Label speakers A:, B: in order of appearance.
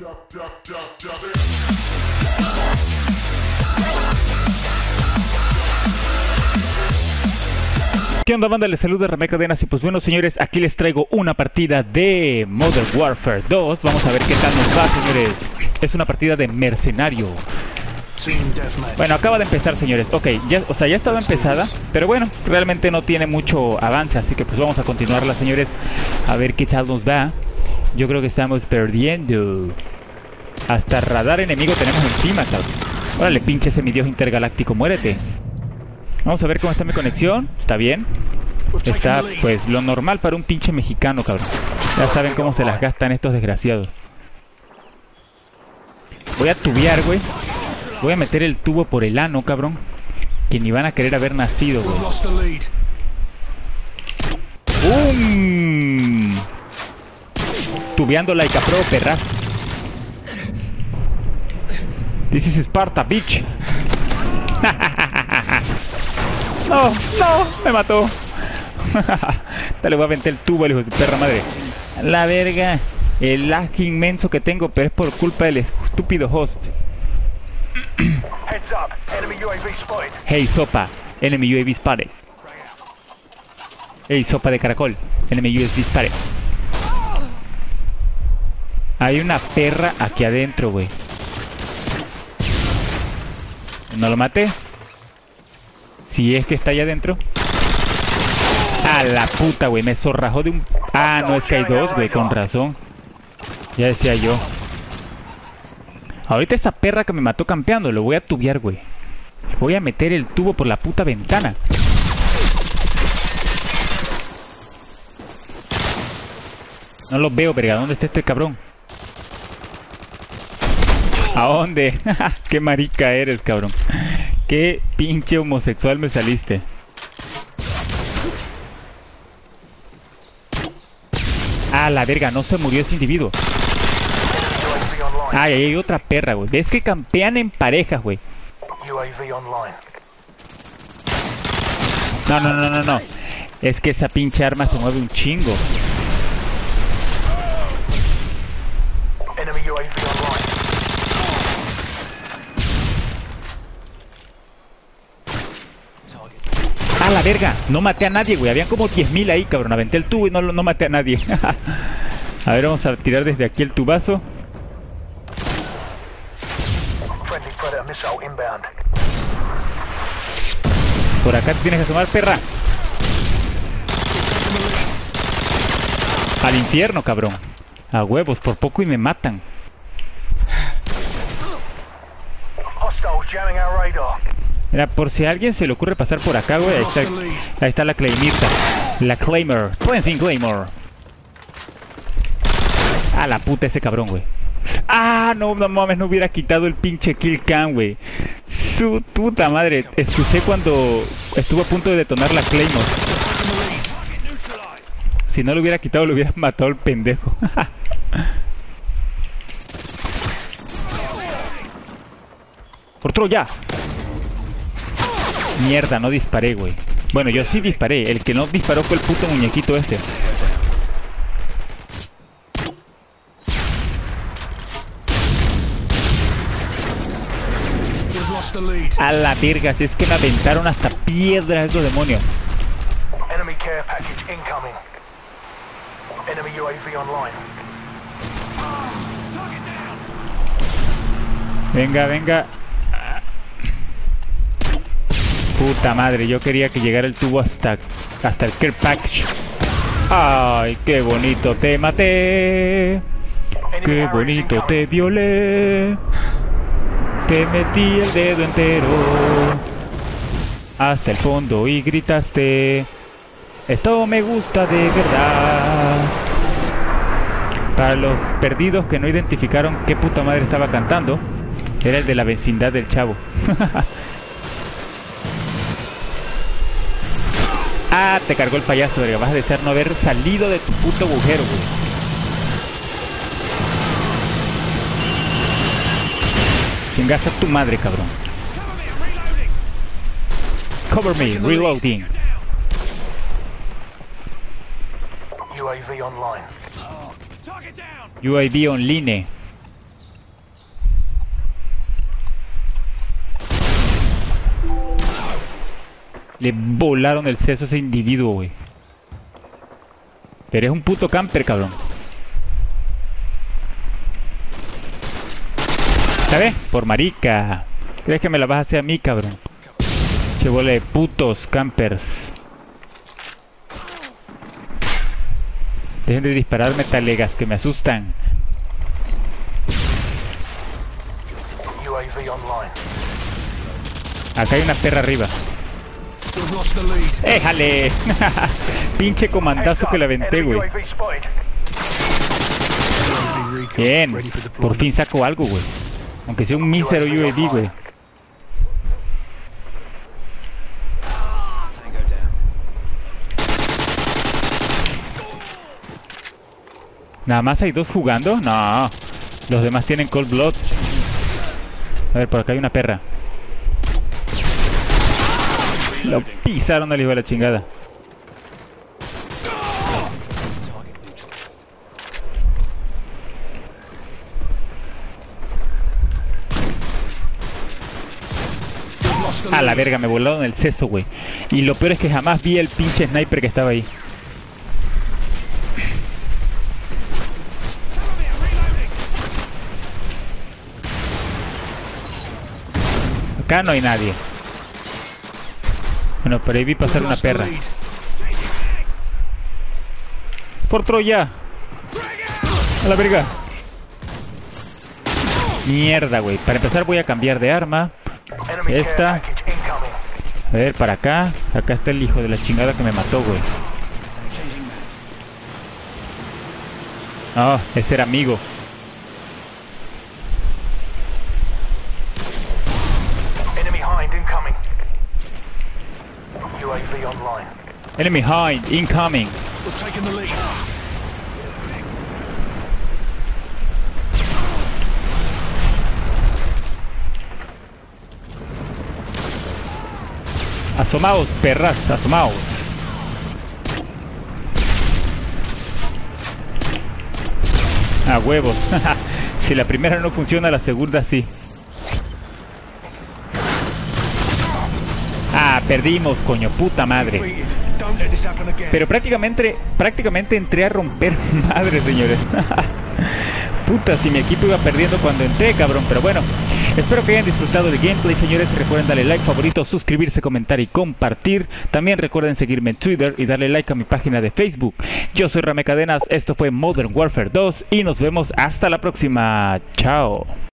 A: ¿Qué onda, banda? Les saluda Ramé Cadenas y pues bueno, señores, aquí les traigo una partida de Modern Warfare 2. Vamos a ver qué tal nos va, señores. Es una partida de mercenario. Bueno, acaba de empezar, señores. Ok, ya estaba empezada, pero bueno, realmente no tiene mucho avance, así que pues vamos a continuarla, señores. A ver qué tal nos va. Yo creo que estamos perdiendo. Hasta radar enemigo tenemos encima, cabrón. Órale, pinche semidios intergaláctico, muérete. Vamos a ver cómo está mi conexión. Está bien. Está, pues, lo normal para un pinche mexicano, cabrón. Ya saben cómo se las gastan estos desgraciados. Voy a tubear, güey. Voy a meter el tubo por el ano, cabrón. Que ni van a querer haber nacido, güey. ¡Bum! Tubeando like a pro, perra. This is Sparta, bitch. No, no, me mató. Dale, voy a aventar el tubo, el hijo de su perra madre. La verga. El lag inmenso que tengo, pero es por culpa del estúpido host. Hey, sopa. Enemy UAV spotted. Hey, sopa de caracol. Enemy UAV spotted. Hay una perra aquí adentro, güey. No lo maté. Si es que está allá adentro. A la puta, güey. Me zorrajó de un... Ah, no, es que hay dos, güey. Con razón. Ya decía yo. Ahorita esa perra que me mató campeando, lo voy a tubear, güey. Voy a meter el tubo por la puta ventana. No lo veo, verga. ¿Dónde está este cabrón? ¿A dónde? Qué marica eres, cabrón. Qué pinche homosexual me saliste. Ah, la verga, no se murió ese individuo. Ay, ahí hay otra perra, güey. Es que campean en parejas, güey. No, no, no, no, no. Es que esa pinche arma se mueve un chingo. ¡Ah, la verga! No maté a nadie, güey. Habían como 10.000 ahí, cabrón. Aventé el tubo y no maté a nadie. A ver, vamos a tirar desde aquí el tubazo. Por acá te tienes que asomar, perra. Al infierno, cabrón. A huevos, por poco y me matan. Mira, por si a alguien se le ocurre pasar por acá, güey. Ahí está la Claimirta. La Claimer. Cleansing Claymore. Ah, la puta ese cabrón, güey. Ah, no mames, no hubiera quitado el pinche kill cam, güey. Su puta madre. Escuché cuando estuvo a punto de detonar la Claymore. Si no lo hubiera quitado, lo hubiera matado el pendejo. Por Troya. Mierda, no disparé, güey. Bueno, yo sí disparé. El que no disparó fue el puto muñequito este. A la verga, si es que me aventaron hasta piedras esos demonios. Venga, venga. Puta madre, yo quería que llegara el tubo hasta el care package. Ay, qué bonito te maté. Qué bonito te violé. Te metí el dedo entero hasta el fondo y gritaste: esto me gusta de verdad. Para los perdidos que no identificaron qué puta madre estaba cantando, era el de la vecindad del chavo. Ah, te cargó el payaso, verga. Vas a desear no haber salido de tu puto agujero, güey. Chingas a tu madre, cabrón. Cover me, reloading.
B: UAV online.
A: UAV online. Le volaron el seso a ese individuo, güey. Pero es un puto camper, cabrón. ¿Sabes? Por marica. ¿Crees que me la vas a hacer a mí, cabrón? Che bola de putos campers. Dejen de dispararme, talegas, que me asustan. Acá hay una perra arriba. ¡Éjale! Pinche comandazo que le aventé, güey. Bien. Por fin saco algo, güey. Aunque sea un mísero UAV, güey. ¿Nada más hay dos jugando? No. Los demás tienen Cold Blood. A ver, por acá hay una perra. Lo pisaron al hijo de la chingada. A la verga, me volaron el seso, güey. Y lo peor es que jamás vi el pinche sniper que estaba ahí. Acá no hay nadie. Bueno, por ahí vi pasar una perra. ¡Por Troya! ¡A la verga! Mierda, güey. Para empezar voy a cambiar de arma. Esta. A ver, para acá. Acá está el hijo de la chingada que me mató, güey. Ah, ese era amigo. Enemy hind incoming. Asomaos, perras, asomaos. A huevos. Si la primera no funciona, la segunda sí. Ah, perdimos, coño, puta madre. Pero prácticamente entré a romper madre, señores. Puta, si mi equipo iba perdiendo cuando entré, cabrón. Pero bueno, espero que hayan disfrutado del gameplay, señores. Recuerden darle like, favorito, suscribirse, comentar y compartir. También recuerden seguirme en Twitter y darle like a mi página de Facebook. Yo soy Rame Cadenas, esto fue Modern Warfare 2 y nos vemos hasta la próxima. Chao.